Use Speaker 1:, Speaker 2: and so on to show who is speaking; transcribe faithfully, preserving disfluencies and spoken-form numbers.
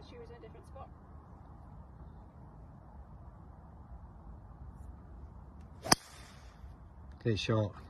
Speaker 1: she was in a different spot.
Speaker 2: Good shot.